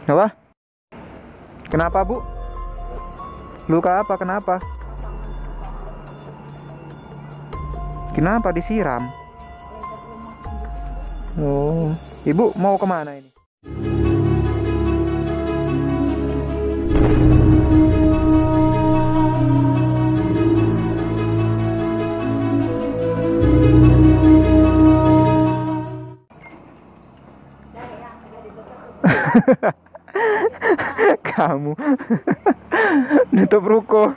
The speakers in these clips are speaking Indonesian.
Apa? Kenapa, Bu? Luka apa? Kenapa? Kenapa disiram? Oh, Ibu mau kemana ini? Kamu nutup ruko.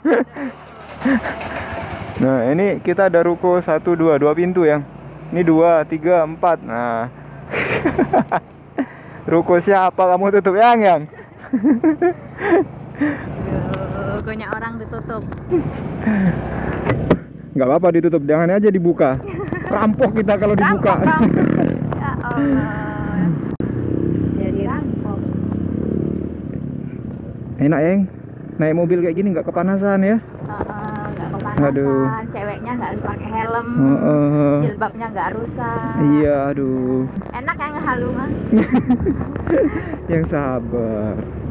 Nah, ini kita ada ruko 1, 2 pintu ya. Ini 2, 3, 4. Nah. Ruko siapa kamu tutup, Yang? Rukonya orang ditutup. Nggak apa-apa ditutup, jangan aja dibuka. Rampok kita kalau dibuka. Ya Allah. Jadi rampok. Enak, Yang. Naik mobil kayak gini nggak kepanasan ya? Nggak kepanasan. Aduh. Ceweknya nggak harus pakai helm. Jilbabnya nggak rusak. Iya, aduh. Enak ya ngehalu mah. Yang sabar.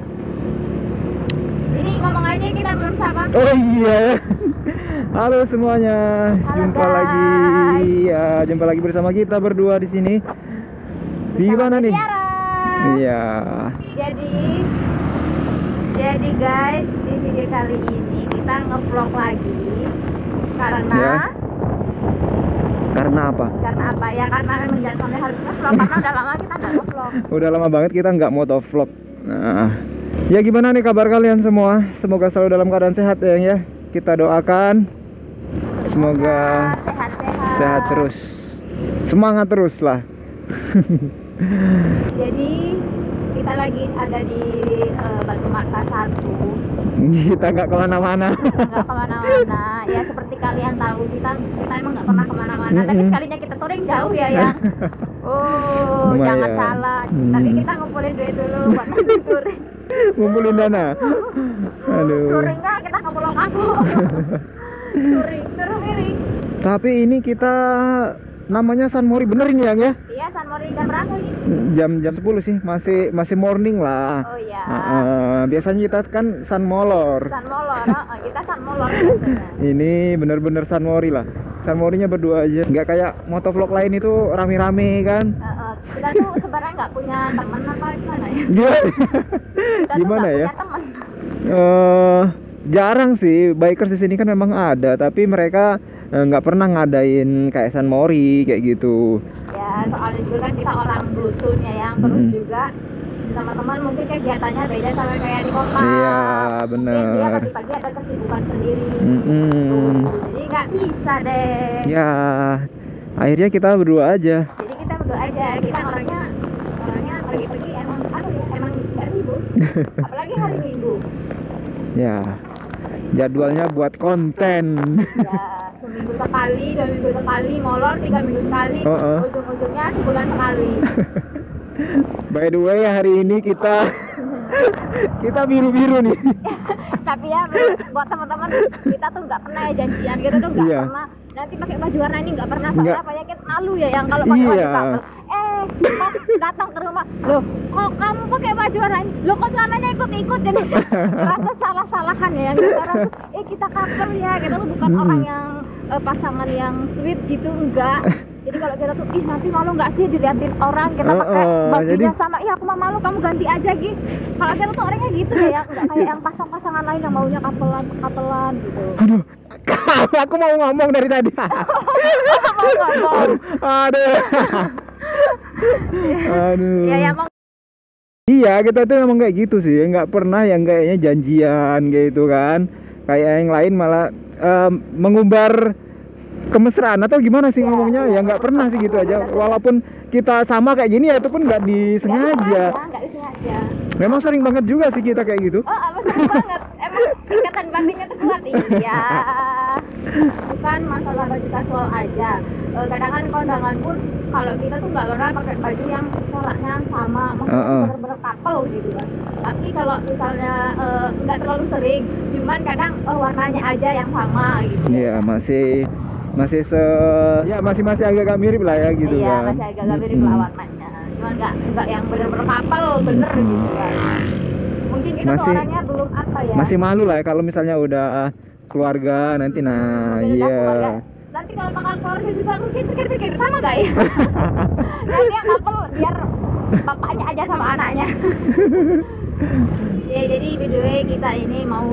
Ini ngomong aja kita belum sama. Oh iya. Halo semuanya. Halo, Jumpa guys. lagi. Ya, jumpa lagi bersama kita berdua di sini. Di Bersama mana nih? Tiara. Iya. Jadi guys, di video kali ini kita ngevlog lagi karena Ya. Karena apa? karena apa ya, karena memang jadwalnya harus ngevlog karena udah lama kita nggak ngevlog. Udah lama banget kita nggak motovlog. Nah, ya gimana nih kabar kalian semua? Semoga selalu dalam keadaan sehat ya. Kita doakan semoga sehat-sehat. sehat terus, semangat terus lah. Jadi kita lagi ada di Batu Mata 1. Kita nggak kemana-mana. Nggak kemana-mana ya, seperti kalian tahu kita emang nggak pernah kemana-mana, tapi sekalinya kita touring jauh ya. Oh, Lumayan. jangan salah, tapi kita ngumpulin duit dulu buat nanti touring. Ngumpulin dana. Aduh. Touring nggak, kita ke Pulau Kapo. touring miring. Tapi ini kita namanya San Mori bener ini ya? Iya, San Mori jam berapa nih? Jam 10 sih, masih morning lah. Oh iya. Biasanya kita kan San Molor. San Molor, kita San Molor biasanya. Ini bener-bener San Mori lah. San Morinya berdua aja. Nggak kayak motovlog lain itu rame-rame kan? Kita tuh sebenarnya nggak punya teman apa gimana ya? Kita Gimana tuh nggak ya? punya teman. Jarang sih bikers di sini kan memang ada, tapi mereka nggak pernah ngadain kayak San Mori kayak gitu. Ya soalnya juga kan kita orang dusun ya, yang terus juga teman-teman mungkin kegiatannya beda sama kayak di kota. Iya, Mungkin dia bener. pagi-pagi ada kesibukan sendiri. Jadi nggak bisa deh. Ya, akhirnya kita berdua aja. Jadi kita berdua aja, kita orangnya pagi-pagi emang nggak sibuk. Apalagi hari Minggu. Ya, jadwalnya buat konten. Ya, seminggu sekali, 2 minggu sekali, molor 3 minggu sekali, ujung-ujungnya sebulan sekali. By the way, hari ini kita biru-biru nih. Tapi ya buat teman-teman, kita tuh nggak pernah ya janjian gitu tuh nggak Iya. pernah. Nanti pakai baju warna ini nggak pernah, soalnya Nggak. apa ya, kita malu ya yang kalau pakai baju Iya. couple. Pas datang ke rumah, loh kok kamu pakai baju warna ini? Loh kok celananya ikut-ikut, jadi rasa salah-salahan ya, yang orang tuh, kita couple ya, kita tuh bukan orang yang pasangan yang sweet gitu, enggak. Jadi kalau kita tuh, nanti malu nggak sih diliatin orang kita pakai bajunya jadi- sama, aku mah malu, kamu ganti aja gitu. Kalau kita tuh orangnya gitu ya, nggak kayak yang pasangan lain yang maunya kapelan gitu. Aduh, aku mau ngomong dari tadi. Mau ngomong. Aduh. Aduh. Ya mau. Iya, kita tuh emang kayak gitu sih, nggak pernah yang kayaknya janjian gitu kan. Kayak yang lain malah mengumbar kemesraan atau gimana sih ngomongnya, ya nggak pernah sih gitu aja. Walaupun kita sama kayak gini ya, itu pun nggak disengaja. Nggak disengaja. Memang sering banget juga sih kita kayak gitu. Betul banget. Emang ikatan batinnya tuh kuat. Iya. Bukan masalah baju kasual aja. Kadang kan kondangan pun kalau kita tuh nggak pernah pakai baju yang coraknya sama, maksudnya bener-bener couple gitu kan. Tapi kalau misalnya nggak terlalu sering, cuman kadang warnanya aja yang sama gitu. Iya, masih masih agak mirip lah ya gitu Iya, kan. masih agak mirip lah warnanya. Cuman nggak yang bener-bener couple bener gitu kan. kita tuh orangnya belum apa ya. Masih malu lah kalau misalnya udah keluarga nanti. Nah, Udah iya. keluarga. Nanti kalau bakal keluarga juga mungkin pikir-pikir sama gak ya? Nanti yang couple biar bapaknya aja sama anaknya. Ya jadi video kita ini mau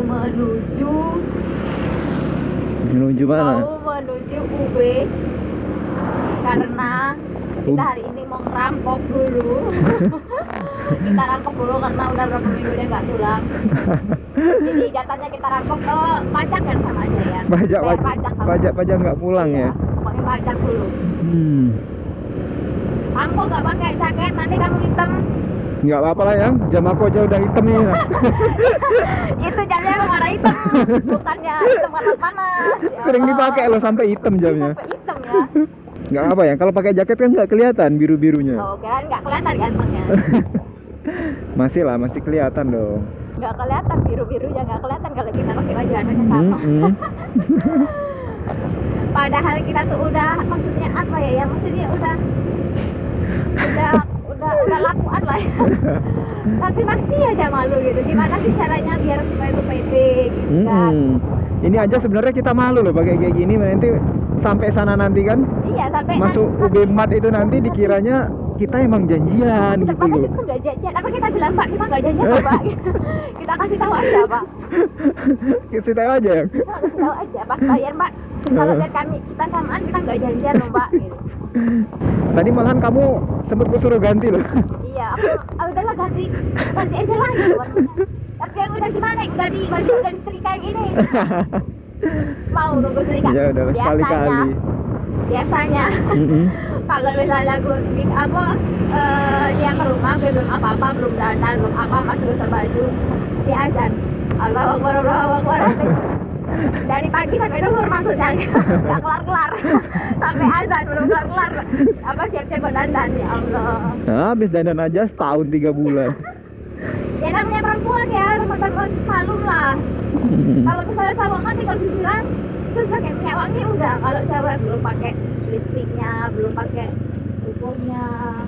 Menuju mana? menuju UB karena kita hari ini mau ngerampok dulu. Kita rampok dulu karena udah berapa minggu dia nggak pulang. Jadi jatahnya kita rampok ke pajak kan sama aja ya. Pajak nggak pulang ya. Pokoknya pajak dulu. Rampok nggak pakai jaket nanti kamu hitam. Nggak apa-apa lah yang jam aku aja udah hitam nih. Itu jamnya emang warna hitam, bukannya hitam karena panas. Ya Sering Allah. dipakai loh sampai hitam jamnya. Sampai hitam ya. Nggak apa ya, kalau pakai jaket kan nggak kelihatan biru-birunya. Oh, kirain nggak kelihatan gantengnya. Masih lah, masih kelihatan dong. Nggak kelihatan biru-birunya, nggak kelihatan kalau kita pakai baju warnanya sama. Padahal kita tuh udah, maksudnya apa ya? Ya maksudnya udah lakuan lah ya. Tapi masih aja malu gitu. Gimana sih caranya biar supaya itu pede gitu kan? Ini aja sebenarnya kita malu loh pakai kayak gini, nanti sampai sana nanti kan. Iya, sampai masuk UB Mat itu nanti dikiranya kita emang janjian gitu padahal loh. kita nggak janjian. Apa kita bilang Pak, kita nggak janjian kok, Pak? Kita kasih tahu aja Pak. Kasih tahu aja ya. Kita kasih tahu aja pas bayar Pak. Kalau lihat kami kita samaan kita nggak janjian loh Pak. Gitu. Tadi malahan kamu sempet suruh ganti loh. Iya, aku udahlah ganti aja lah gitu warnanya. Tapi yang udah gimana? Udah di baju udah disetrika yang ini. Mau nunggu setrika. Ya udah sekali-kali. Biasanya kalau misalnya gue yang ke rumah gue belum apa-apa, belum dandan, belum apa, masih gak usah baju, di azan Allahu Akbar, Allahu Akbar. Dari pagi sampai duhur maksudnya nggak kelar-kelar sampai azan belum kelar-kelar apa siap-siap berdandan. Ya Allah, Nah, habis dandan aja setahun 3 bulan. ya namanya perempuan ya, teman-teman malum lah. Kalau misalnya cowok kan tinggal sisiran terus pakai minyak wangi udah. Kalau cewek belum pakai lipstiknya, belum pakai kukunya,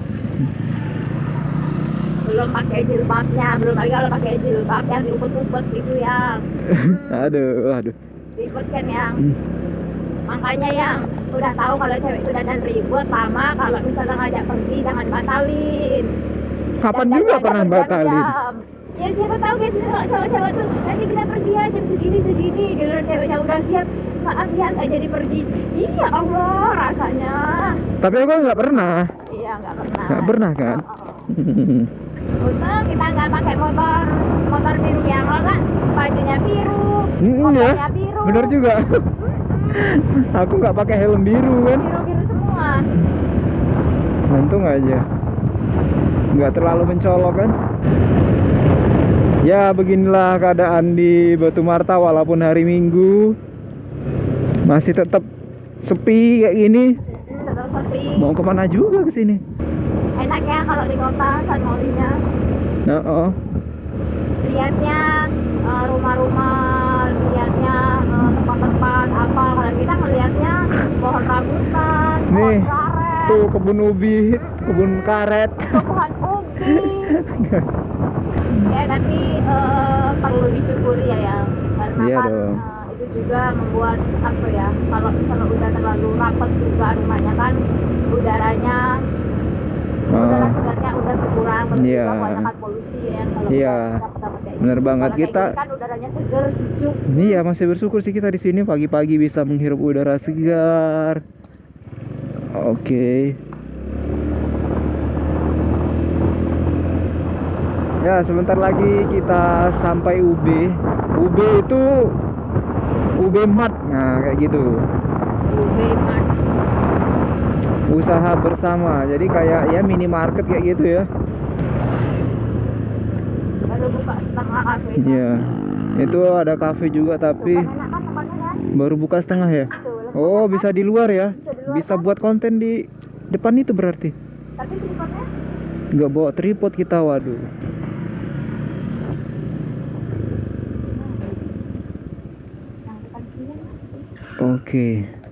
belum pakai jilbabnya, belum lagi kalau pakai jilbab yang diupet-upet gitu yang Aduh. ribet kan yang makanya yang udah tahu kalau cewek itu dandan ribet lama, kalau misalnya ngajak pergi jangan batalin. Kapan Dan juga ada pernah batalin? berjam-jam. Ya siapa tahu guys, kalau cewek-cewek tuh nanti kita pergi ya jam segini gitu, ceweknya udah siap, maaf ya nggak jadi pergi. Iya Allah rasanya. Tapi aku nggak pernah. Iya nggak pernah. Nggak pernah kan? Untung kita nggak pakai motor biru yang kan bajunya biru, Ya, motornya biru. bener juga. Aku nggak pakai helm biru kan? Biru semua. Untung aja. Nggak terlalu mencolok kan? Ya beginilah keadaan di Batu Marta walaupun hari Minggu masih tetap sepi kayak gini. Tetap sepi. Mau kemana juga ke sini? Enaknya kalau di kota San Morinya Nah, lihatnya rumah-rumah, lihatnya tempat-tempat apa. Kalau kita melihatnya pohon rambutan, Nih, pohon karet, tuh kebun ubi, kebun karet. pohon ubi. Ya tapi perlu disyukuri ya karena Iya kan dong. itu juga membuat apa ya, kalau misalnya udah terlalu rapat juga rumahnya kan udaranya udara segarnya udah berkurang, Iya. juga kebanyakan polusi ya kalau Iya. dapat kayak Bener gitu. banget. Kalau kayak Kita- gini kan udaranya segar, sejuk. Iya, masih bersyukur sih kita di sini pagi-pagi bisa menghirup udara segar. Oke. Ya, sebentar lagi kita sampai UB. UB itu UB Mart. Nah, kayak gitu. UB Mart. Usaha bersama. Jadi kayak ya minimarket kayak gitu ya. Baru buka setengah kafe itu. Iya. Itu ada kafe juga tapi Kan enak kan tempatnya kan? baru buka setengah ya. Betul. Oh, bisa di luar ya. Bisa di luar, Bisa kan? buat konten di depan itu berarti. Tapi tripodnya Nggak bawa tripod kita, waduh. yang depan sini. Oke.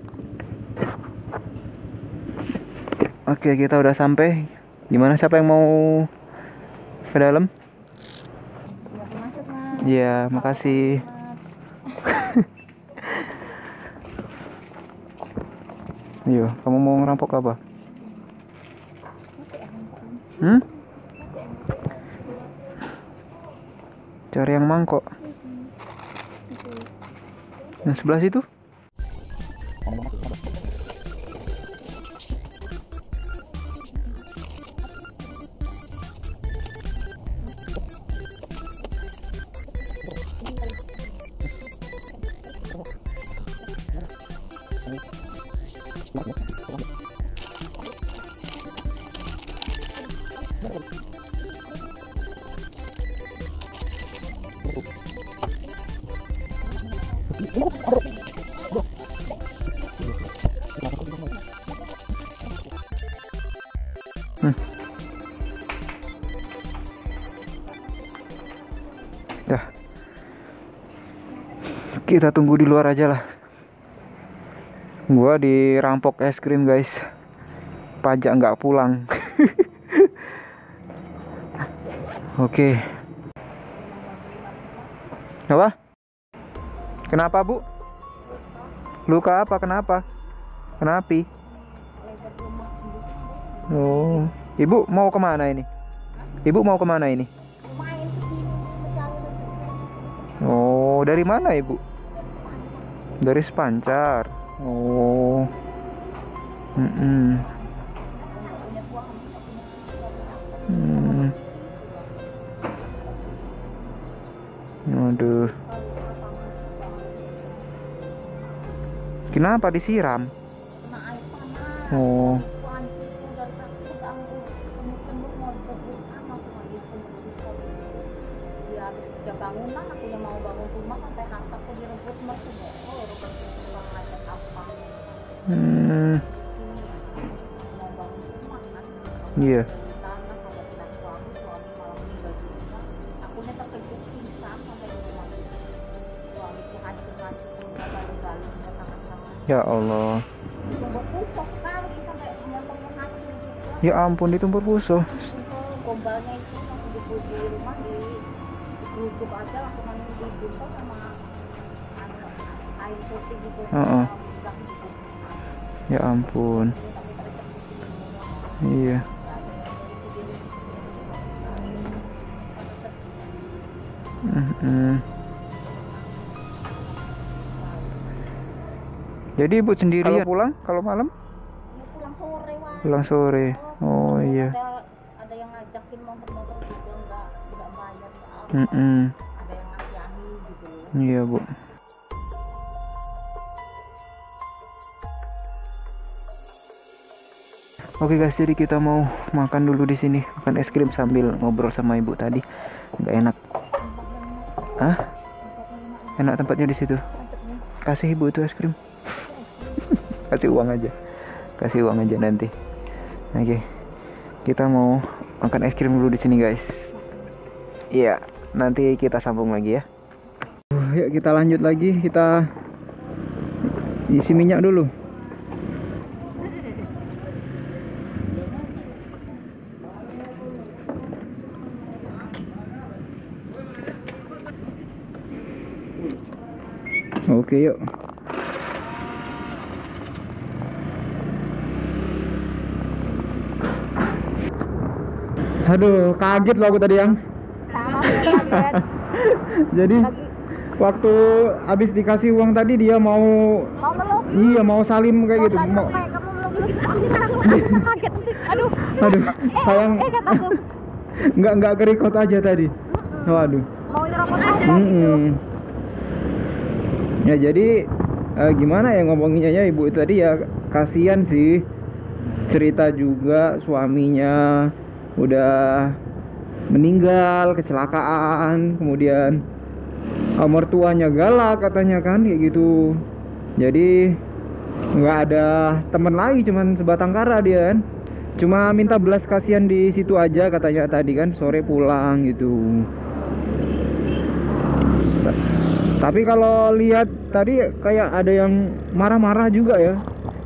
Oke, kita udah sampai. Gimana, siapa yang mau ke dalam? Ya, masuk Iya, makasih. Yo, kamu mau ngerampok apa? Cari yang mangkok. Yang sebelah situ? Dah. Kita tunggu di luar aja lah. Gua dirampok es krim, guys. Pajak nggak pulang. Oke. Apa? Kenapa, Bu? Luka apa? Kenapa? Kenapa? Oh, Ibu mau kemana ini? Ibu mau kemana ini? Oh, dari mana Ibu? Dari Sepancar. Oh. Aduh. Kenapa disiram? Oh. Bangunan aku yang mau bangun rumah sampai hartaku direbut mertua. Oh, rebut rumah aja apa? Mau bangun rumah kan? Iya. Tanah kalau kita suami malah meninggal dunia. Akunya terkejut pingsan sampai di rumah. Suamiku hancur-hancur galu-galu tangan-tangan. Ya Allah. Ditumbuk pusok kali sampai nyantongnya hancur juga. Ya ampun, ditumbuk pusok. Gombalnya itu langsung di rumah dibujuk aja langsung dibungkus sama air putih gitu. Ya ampun. Iya. Jadi Ibu sendiri ya pulang kalau malam? Ya pulang sore, Wan. Pulang sore. Oh iya. Ada yang ngajakin motor-motor juga enggak bayar. Ada yang ngasihani gitu. Iya, Bu. Oke guys, jadi kita mau makan dulu di sini, makan es krim sambil ngobrol sama Ibu tadi. Nggak enak. Hah? Enak tempatnya di situ. Kasih Ibu itu es krim. Kasih uang aja. Kasih uang aja nanti. Oke. Kita mau makan es krim dulu di sini, guys. Iya, nanti kita sambung lagi ya. Yuk kita lanjut lagi, kita isi minyak dulu. Oke, yuk. Aduh, kaget loh aku tadi yang. Sama kaget. Jadi waktu habis dikasih uang tadi dia mau meluk. Iya, mau salim kayak gitu. Kayak kamu meluk gitu. Kaget. Aduh. Sayang. Kataku. Enggak kerikot aja tadi. Waduh. Mau nyerobot aja gitu. Ya jadi gimana ya ngomonginnya ya Ibu itu tadi ya, kasihan sih, cerita juga suaminya udah meninggal kecelakaan, kemudian mertuanya galak katanya kan kayak gitu. Jadi nggak ada temen lagi, cuman sebatang kara dia kan, cuma minta belas kasihan di situ aja katanya tadi kan, sore pulang gitu. Tapi kalau lihat tadi kayak ada yang marah-marah juga ya.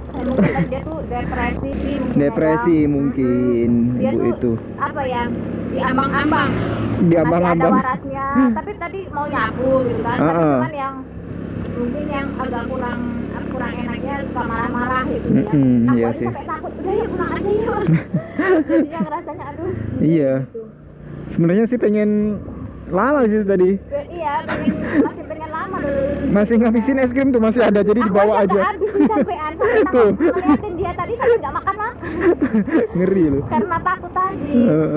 Mungkin dia tuh depresi sih mungkin. Depresi mungkin dia Ibu tuh, itu. apa ya? di ambang-ambang. Di Masih ada ambang-ambang. warasnya, tapi tadi mau nyapu gitu kan. Tapi cuman yang mungkin yang agak kurang enaknya suka marah-marah gitu ya. Aku iya aja sih. sampai takut, udah ya pulang aja ya. Jadi yang rasanya aduh. Iya. Gitu. Sebenarnya sih pengen lama sih tadi. Iya, masih pengen lama dulu. Masih ngabisin es krim tuh masih ada, jadi dibawa Aku aja. nggak habisin sampean, sampai Tuh. takut ngeliatin dia tadi sampai nggak makan Ngeri loh. karena takut tadi.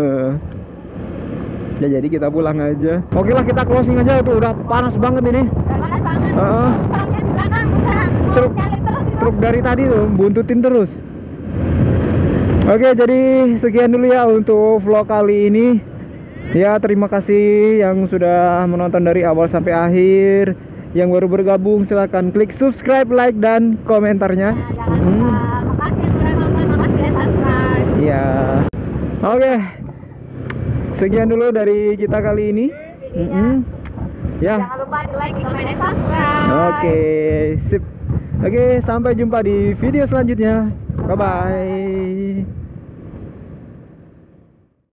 Ya jadi kita pulang aja. Oke lah, kita closing aja tuh, udah panas banget ini. Udah panas banget. Heeh. Truknya di belakang udah Truk- nyalip terus itu. Truk dari tadi tuh buntutin terus. Oke, jadi sekian dulu ya untuk vlog kali ini. Ya, terima kasih yang sudah menonton dari awal sampai akhir. Yang baru bergabung silahkan klik subscribe, like, dan komentarnya. Nah, jangan lupa. Makasih yang udah nonton, makasih ya subscribe. Iya. Oke. Sekian dulu dari kita kali ini. Ya. Jangan lupa di like, di komen, dan subscribe. Oke, sip. Oke, sampai jumpa di video selanjutnya. Bye bye.